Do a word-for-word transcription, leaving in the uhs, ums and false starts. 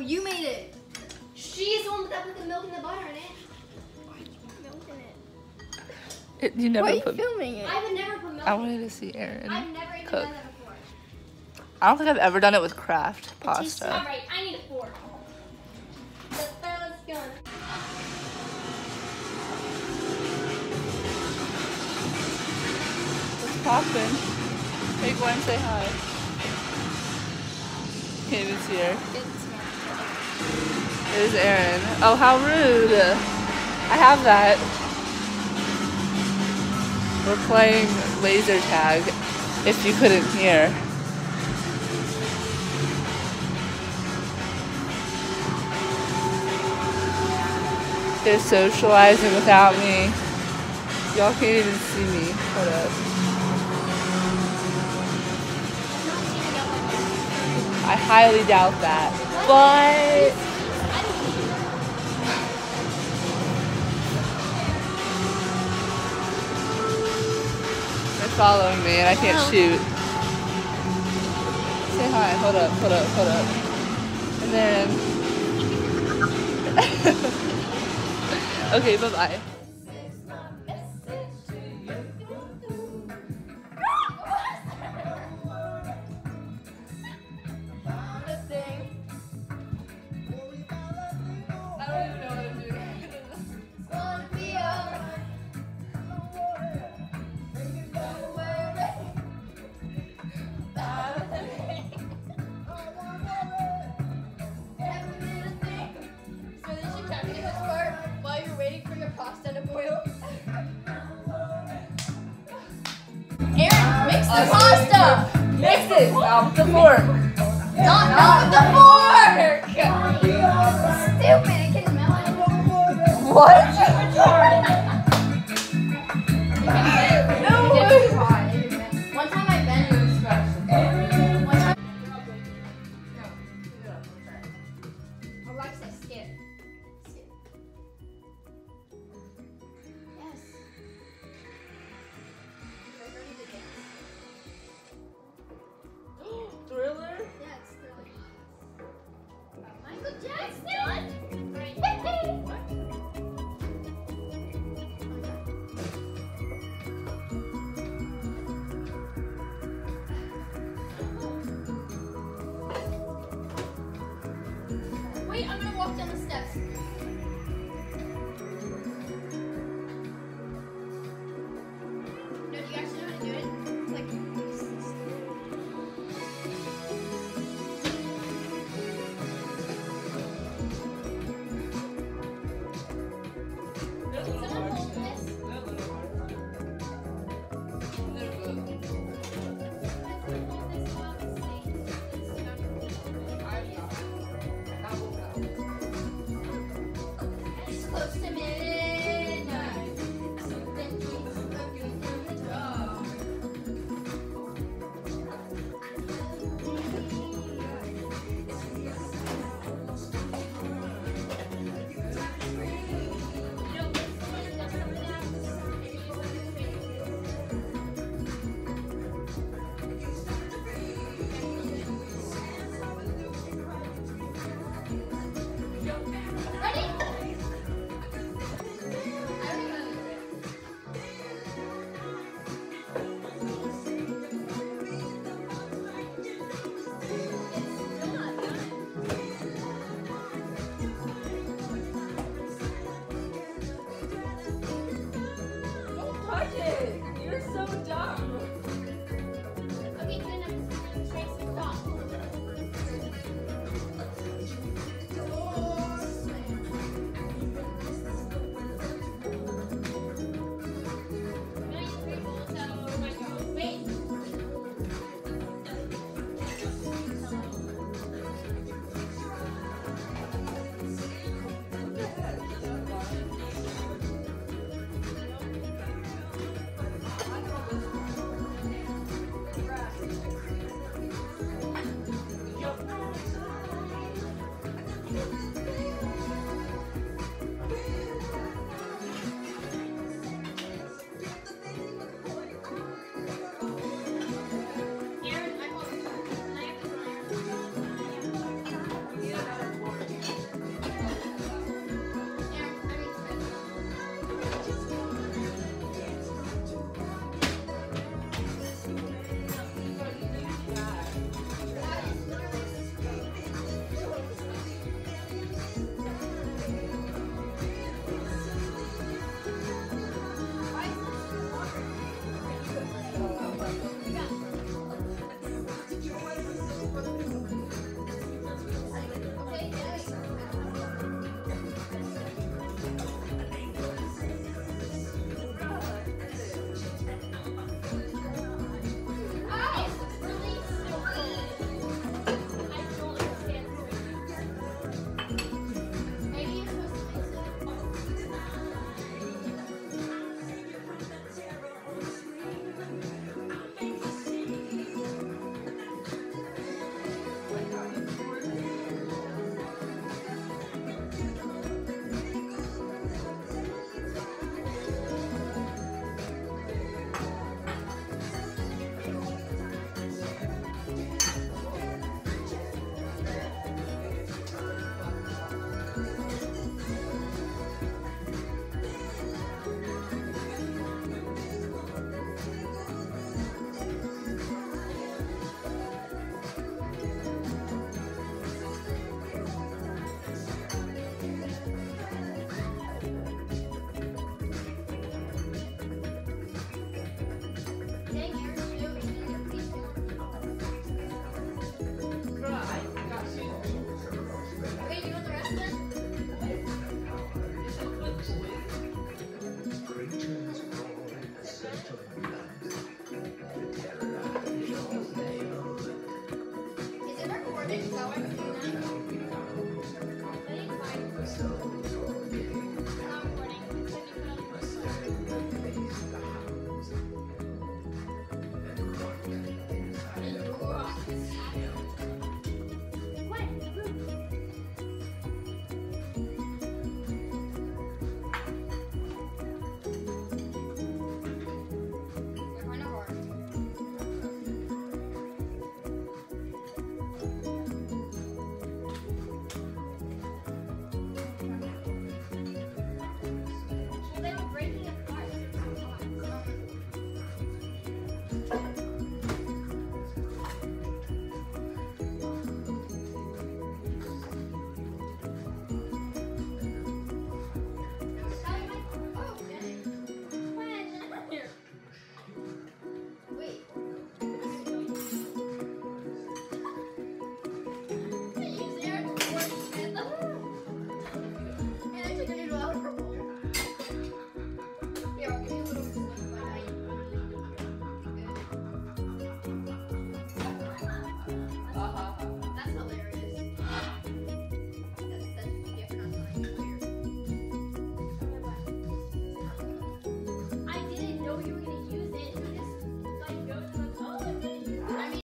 you made it. She is the one that put the milk and the butter in it. Why did you put milk in it? it you never Why are you put, filming it? I would never put milk I in wanted it. to see Erin I've never even cook. done that before. I don't think I've ever done it with Kraft pasta. Alright, I need a fork. The fella's gun. What's poppin'? Hey Gwen, say hi. Can't even see her. There's Erin. Oh, how rude. I have that. We're playing laser tag, if you couldn't hear. They're socializing without me. Y'all can't even see me. Hold up. I highly doubt that. But they're following me and I can't shoot. Say hi. Hold up, hold up, hold up. And then okay, bye-bye. Erin, mix the pasta! Mix it! Not with the fork! Not, not with the fork! Stupid, it can melt. What? No! One time I bent it was scratched. One time. No. Alexa, skip. Skip. Yes. Thriller? Yeah, it's Thriller. Michael Jackson! Wait, I'm gonna walk down the